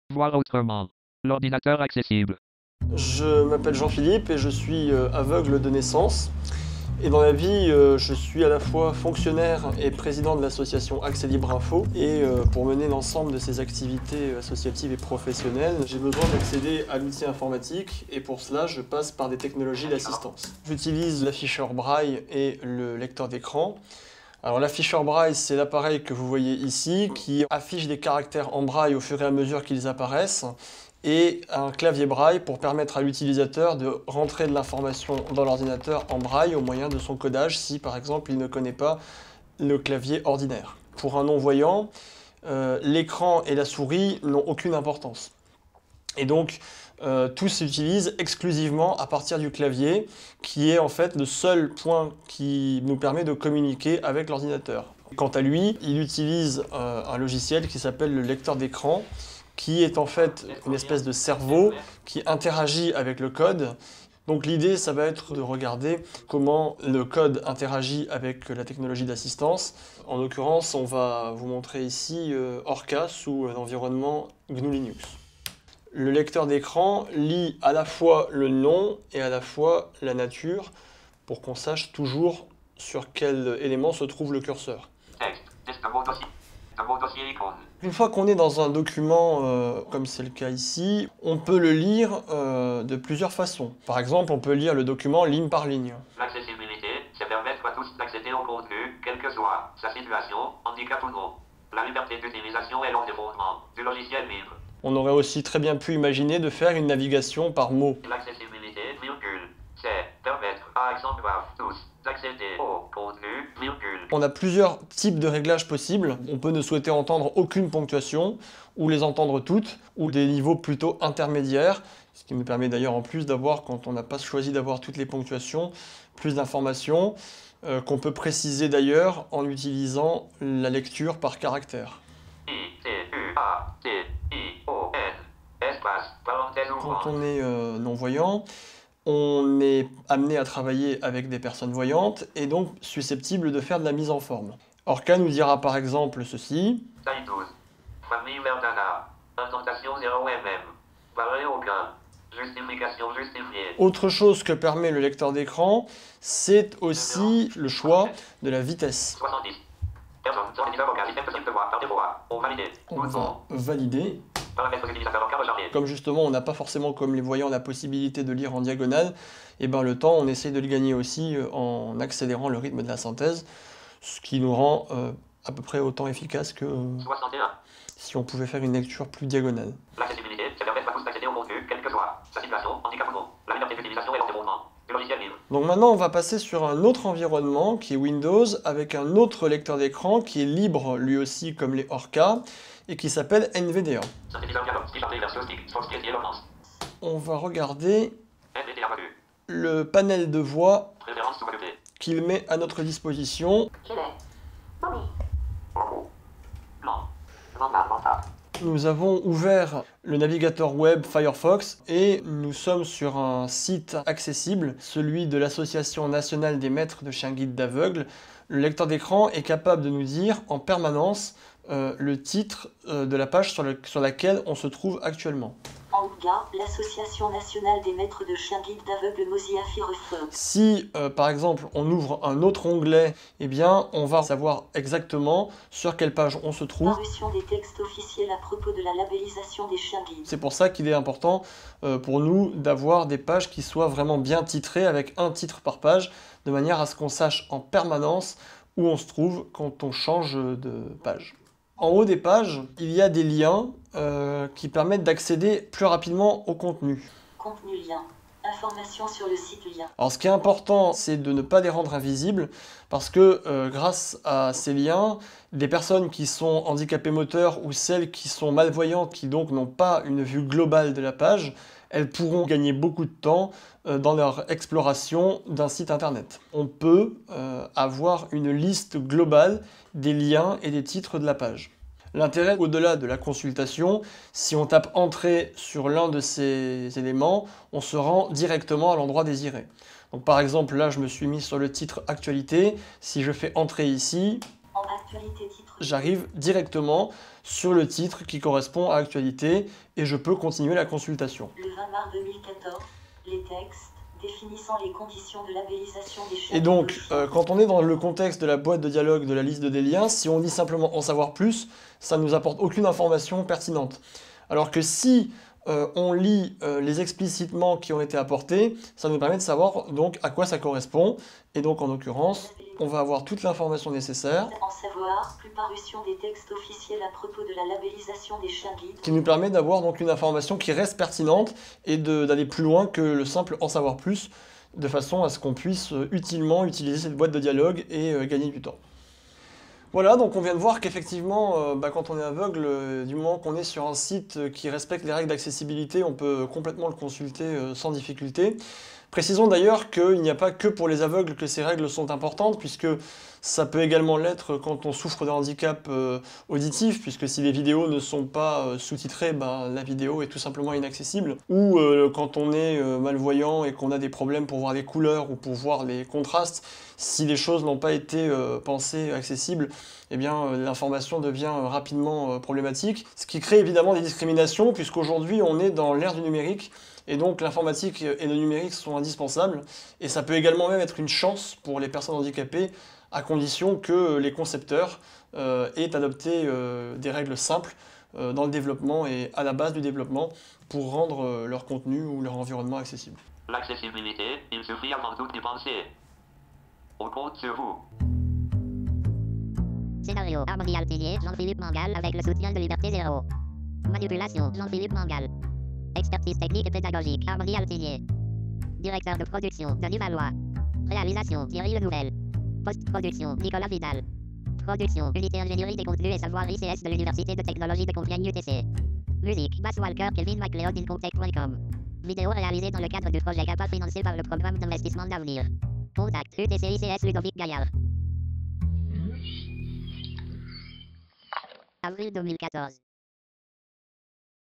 Voir autrement. L'ordinateur accessible. Je m'appelle Jean-Philippe et je suis aveugle de naissance. Et dans la vie, je suis à la fois fonctionnaire et président de l'association Accès Libre Info. Et pour mener l'ensemble de ces activités associatives et professionnelles, j'ai besoin d'accéder à l'outil informatique et pour cela, je passe par des technologies d'assistance. J'utilise l'afficheur braille et le lecteur d'écran. Alors l'afficheur braille, c'est l'appareil que vous voyez ici qui affiche des caractères en braille au fur et à mesure qu'ils apparaissent et un clavier braille pour permettre à l'utilisateur de rentrer de l'information dans l'ordinateur en braille au moyen de son codage si par exemple il ne connaît pas le clavier ordinaire. Pour un non-voyant, l'écran et la souris n'ont aucune importance. Et donc, tout s'utilise exclusivement à partir du clavier, qui est en fait le seul point qui nous permet de communiquer avec l'ordinateur. Quant à lui, il utilise un logiciel qui s'appelle le lecteur d'écran, qui est en fait une espèce de cerveau qui interagit avec le code. Donc l'idée, ça va être de regarder comment le code interagit avec la technologie d'assistance. En l'occurrence, on va vous montrer ici Orca sous l'environnement GNU Linux. Le lecteur d'écran lit à la fois le nom et à la fois la nature pour qu'on sache toujours sur quel élément se trouve le curseur. Une fois qu'on est dans un document, comme c'est le cas ici, on peut le lire de plusieurs façons. Par exemple, on peut lire le document ligne par ligne. L'accessibilité, c'est permettre à tous d'accéder au contenu, quelle que soit sa situation, handicap ou non. La liberté d'utilisation est l'un des fondements du logiciel libre. On aurait aussi très bien pu imaginer de faire une navigation par mots. L'accessibilité, virgule, c'est permettre par exemple à tous d'accéder au contenu, virgule. On a plusieurs types de réglages possibles. On peut ne souhaiter entendre aucune ponctuation, ou les entendre toutes, ou des niveaux plutôt intermédiaires, ce qui nous permet d'ailleurs en plus d'avoir, quand on n'a pas choisi d'avoir toutes les ponctuations, plus d'informations, qu'on peut préciser d'ailleurs en utilisant la lecture par caractère. Quand on est non-voyant, on est amené à travailler avec des personnes voyantes et donc susceptible de faire de la mise en forme. Orca nous dira par exemple ceci. Taille 12. Famille Verdana. Intentation 0 mm. Valeur aucun. Justification justifiée. Autre chose que permet le lecteur d'écran, c'est aussi le choix de la vitesse. 70. Personne. On valide. On va valider. Paramètres utilisateurs en cas rechargé. Comme justement on n'a pas forcément comme les voyants la possibilité de lire en diagonale, et ben le temps on essaye de le gagner aussi en accélérant le rythme de la synthèse, ce qui nous rend à peu près autant efficace que 61. si on pouvait faire une lecture plus diagonale. L'accessibilité, c'est permettre à tous d'accéder au contenu, quelle que soit sa situation, handicap ou non. La liberté d'utilisation est l'un des fondements du logiciel libre. Donc maintenant on va passer sur un autre environnement qui est Windows avec un autre lecteur d'écran qui est libre lui aussi comme les Orca et qui s'appelle NVDA. On va regarder le panel de voix qu'il met à notre disposition. Nous avons ouvert le navigateur web Firefox et nous sommes sur un site accessible, celui de l'Association nationale des maîtres de chiens guides d'aveugles. Le lecteur d'écran est capable de nous dire en permanence le titre de la page sur laquelle on se trouve actuellement. ANGA, l'Association nationale des maîtres de chiens guides d'aveugles Mozilla Firefox. Si, par exemple, on ouvre un autre onglet, eh bien, on va savoir exactement sur quelle page on se trouve. Parution des textes officiels à propos de la labellisation des chiens guides. C'est pour ça qu'il est important pour nous d'avoir des pages qui soient vraiment bien titrées, avec un titre par page, de manière à ce qu'on sache en permanence où on se trouve quand on change de page. En haut des pages, il y a des liens qui permettent d'accéder plus rapidement au contenu. Contenu lien. Information sur le site lien. Alors ce qui est important, c'est de ne pas les rendre invisibles, parce que grâce à ces liens, des personnes qui sont handicapées moteurs ou celles qui sont malvoyantes, qui donc n'ont pas une vue globale de la page, elles pourront gagner beaucoup de temps dans leur exploration d'un site internet. On peut avoir une liste globale des liens et des titres de la page. L'intérêt, au-delà de la consultation, si on tape « Entrée » sur l'un de ces éléments, on se rend directement à l'endroit désiré. Donc par exemple, là, je me suis mis sur le titre « Actualité ». Si je fais « Entrée » ici, En actualité titre j'arrive directement sur le titre qui correspond à actualité et je peux continuer la consultation. Le 20 mars 2014, les textes définissant les conditions de labellisation des chaînes. Et donc, quand on est dans le contexte de la boîte de dialogue de la liste de des liens, si on dit simplement en savoir plus, ça ne nous apporte aucune information pertinente. Alors que si on lit les explicitements qui ont été apportés, ça nous permet de savoir donc à quoi ça correspond. Et donc en l'occurrence, on va avoir toute l'information nécessaire. En savoir plus parution des textes officiels à propos de la labellisation des chiens guides. Qui nous permet d'avoir donc une information qui reste pertinente et d'aller plus loin que le simple en savoir plus, de façon à ce qu'on puisse utilement utiliser cette boîte de dialogue et gagner du temps. Voilà, donc on vient de voir qu'effectivement, quand on est aveugle, du moment qu'on est sur un site qui respecte les règles d'accessibilité, on peut complètement le consulter sans difficulté. Précisons d'ailleurs qu'il n'y a pas que pour les aveugles que ces règles sont importantes, puisque ça peut également l'être quand on souffre d'un handicap auditif, puisque si les vidéos ne sont pas sous-titrées, la vidéo est tout simplement inaccessible. Ou quand on est malvoyant et qu'on a des problèmes pour voir les couleurs ou pour voir les contrastes, si les choses n'ont pas été pensées accessibles, eh bien l'information devient rapidement problématique. Ce qui crée évidemment des discriminations, puisqu'aujourd'hui on est dans l'ère du numérique, et donc l'informatique et le numérique sont indispensables, et ça peut également même être une chance pour les personnes handicapées, à condition que les concepteurs aient adopté des règles simples dans le développement et à la base du développement pour rendre leur contenu ou leur environnement accessible. L'accessibilité, il suffit avant tout d'y penser. On compte sur vous. Scénario, Harmonie Altinier, Jean-Philippe Mangal avec le soutien de Liberté Zéro. Manipulation, Jean-Philippe Mangal. Expertise technique et pédagogique, Harmonie Altinier. Directeur de production, Denis Valois. Réalisation, Thierry Lenouvel. Post-production, Nicolas Vidal. Production, Unité Ingénierie des Contenus et Savoir ICS de l'Université de Technologie de Compiègne UTC. Musique, Bass Walker, Kevin MacLeod, Incontech.com. Vidéo réalisée dans le cadre du projet CAPA financé par le programme d'investissement d'avenir. Contact, UTC-ICS Ludovic Gaillard. Avril 2014.